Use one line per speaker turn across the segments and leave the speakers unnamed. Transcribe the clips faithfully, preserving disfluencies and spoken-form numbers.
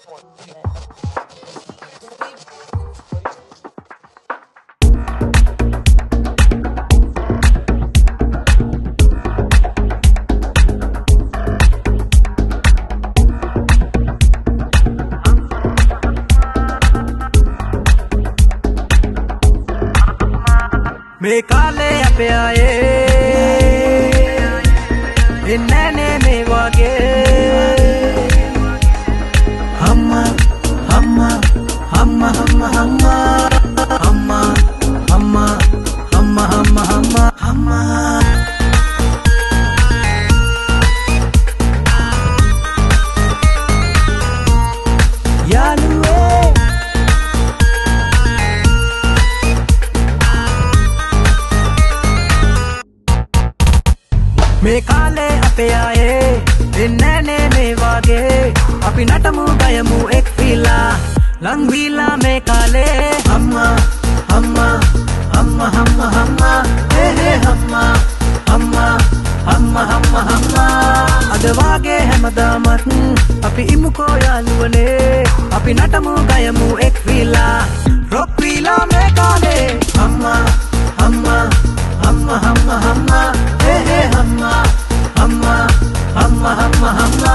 මේ කාලේ අපේ ආයේ එන්නේ නේ මේ වගේ අම්මා අම්මා අම්මා අම්මා අම්මා අම්මා අම්මා අම්මා අම්මා අම්මා අම්මා මේ කාලේ අපේ ආයේ එන්නේ නේ මේ වගේ අපි නටමු ගයමු එක් විලා ලං විලා මේ කාලේ අම්මා අම්මා අම්මා අම්මා අම්මා හේ හේ අම්මා අම්මා අම්මා අම්මා අම්මා අද වාගේ හැමදාමත් අපි ඉමුකෝ යාළුවනේ අපි නටමු ගයමු එක් විලා රොක් විලා මේ කාලේ අම්මා අම්මා අම්මා අම්මා අම්මා hey hey amma amma amma amma amma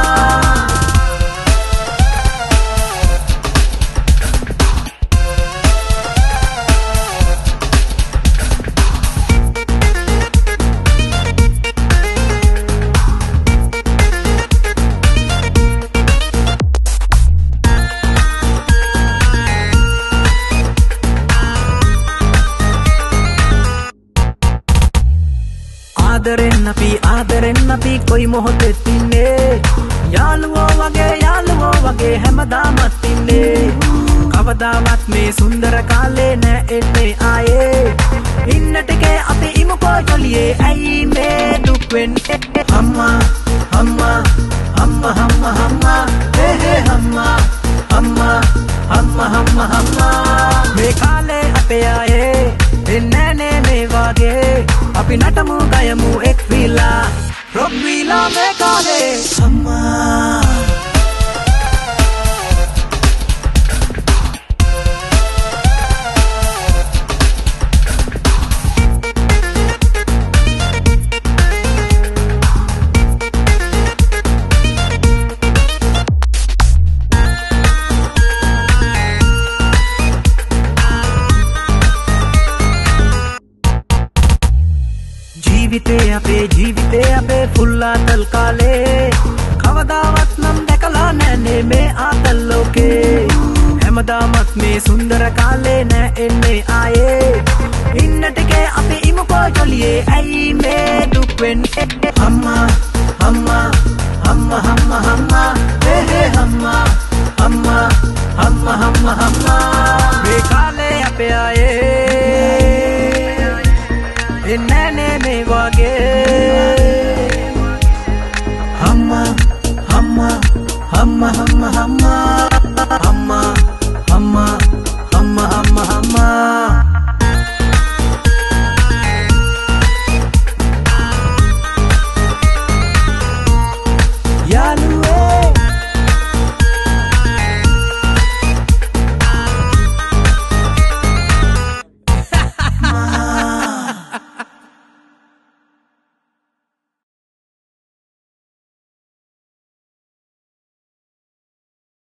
ආදරෙන් අපි ආදරෙන් අපි කොයි මොහොතෙත් ඉන්නේ යාළුවෝ වගේ යාළුවෝ වගේ හැමදාමත් ඉන්නේ කවදාවත් මේ සුන්දර කාලේ නෑ එන්නේ ආයේ ඉන්න ටිකේ අපි ඉමුකෝ ජොලියේ ඇයි මේ දුක් වෙන්නේ අම්මා අම්මා අම්මා අම්මා අම්මා හේ හේ අම්මා අම්මා අම්මා අම්මා අම්මා මේ කාලේ අපේ ආයේ එන්නේ නේ මේ වගේ අපි නටමු ගයමු එක් විලා රොක් විලා මේ කාලේ අම්මා ජීවිතේ අපේ ජීවිතේ අපේ ෆුල් ආතල් කාලේ කවදාවත් නම් දැකලා නැන්නේ මේ ආතල් ලෝකේ හැමදාමත් මේ සුන්දර කාලේ නෑ එන්නේ ආයේ ඉන්න ටිකේ අපි ඉමුකෝ ජොලියේ ඇයි මේ දුක් වෙන්නේ අම්මා අම්මා අම්මා අම්මා අම්මා හේ හේ අම්මා අම්මා අම්මා අම්මා අම්මා මේ කාලේ අපේ ආයේ එන්නේ